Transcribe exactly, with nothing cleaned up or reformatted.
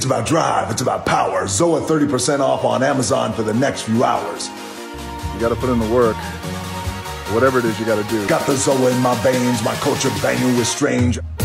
It's about drive, it's about power. Zoa thirty percent off on Amazon for the next few hours. You gotta put in the work. Whatever it is you gotta do. Got the Zoa in my veins, my culture banging with strange.